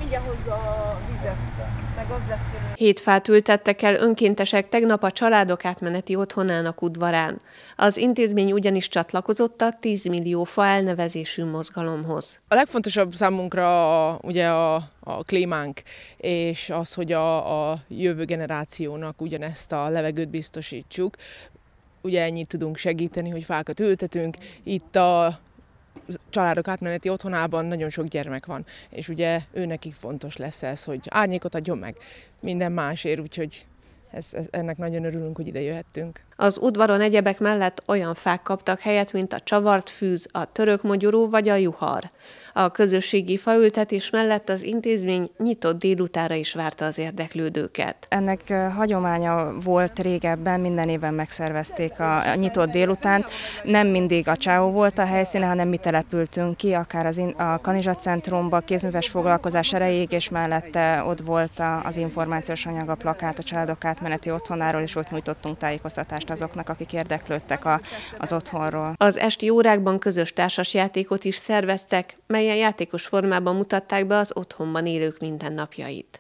vigye hozzá a vizet, meg az lesz jövő. 7 fát ültettek el önkéntesek tegnap a Családok Átmeneti Otthonának udvarán. Az intézmény ugyanis csatlakozott a 10 millió fa elnevezésű mozgalomhoz. A legfontosabb számunkra ugye a klímánk, és az, hogy a jövő generációnak ugyanezt a levegőt biztosítsuk. Ugye ennyit tudunk segíteni, hogy fákat ültetünk. Itt a Családok Átmeneti Otthonában nagyon sok gyermek van, és ugye őnekik fontos lesz ez, hogy árnyékot adjon meg minden másért, úgyhogy ennek nagyon örülünk, hogy ide jöhettünk. Az udvaron egyebek mellett olyan fák kaptak helyet, mint a csavart fűz, a törökmogyoró vagy a juhar. A közösségi faültetés mellett az intézmény nyitott délutánra is várta az érdeklődőket. Ennek hagyománya volt régebben, minden évben megszervezték a nyitott délutánt. Nem mindig a Csáó volt a helyszíne, hanem mi települtünk ki, akár a Kanizsa Centrumba, kézműves foglalkozás erejéig, és mellette ott volt az információs anyag, a plakát a Családok Átmeneti Otthonáról, és ott nyújtottunk tájékoztatást azoknak, akik érdeklődtek az otthonról. Az esti órákban közös társasjátékot is szerveztek, melyen játékos formában mutatták be az otthonban élők mindennapjait.